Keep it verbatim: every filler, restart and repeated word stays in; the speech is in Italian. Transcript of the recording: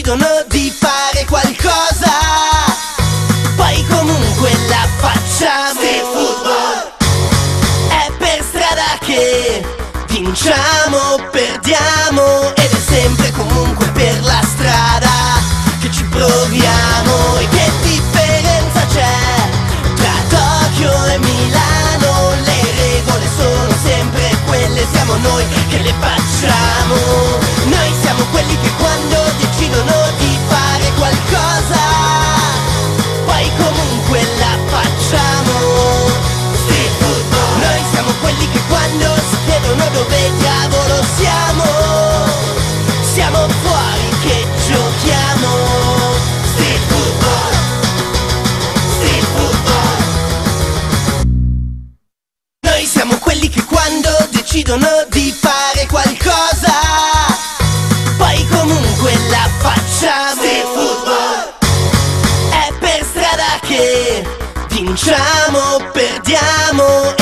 decidono di fare qualcosa, poi comunque la facciamo. Street football è per strada che vinciamo, perdiamo, ed è sempre comunque per la strada che ci proviamo. E che differenza c'è tra Tokyo e Milano? Le regole sono sempre quelle, siamo noi che le facciamo. Noi siamo quelli che quando decidono di fare qualcosa, poi comunque la facciamo. Street football. Noi siamo quelli che quando si chiedono dove diavolo siamo, siamo fuori che giochiamo. Street football, street football. Noi siamo quelli che quando decidono di fare qualcosa, poi comunque la facciamo. Street football è per strada che vinciamo, perdiamo,